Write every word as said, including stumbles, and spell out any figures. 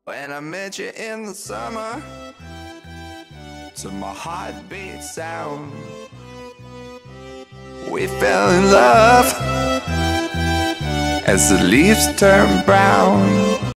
When I met you in the summer, to my heartbeat sound, we fell in love as the leaves turn brown.